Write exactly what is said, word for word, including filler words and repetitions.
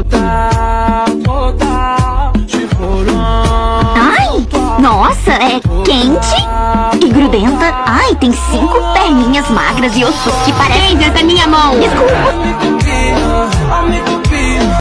Ai, nossa, é quente e grudenta. Ai, tem cinco perninhas magras e ossos que parecem... Essa é minha mão. Desculpa.